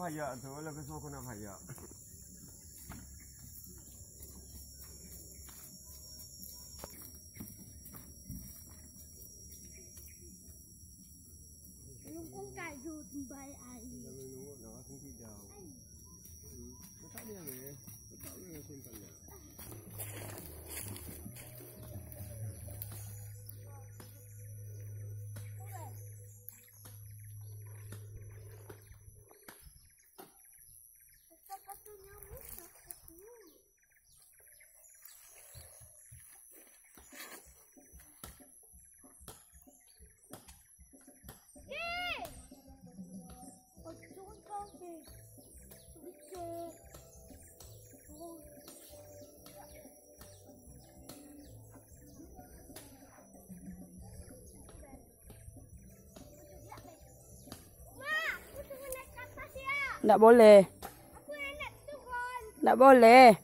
payah tu, lagu suruh aku nak payah. Lungkung kayu tembai air. Jangan nunggu dah, tinggi jauh. Tak ada ni, tak ada simpan dia. Nggak boleh. Nggak boleh.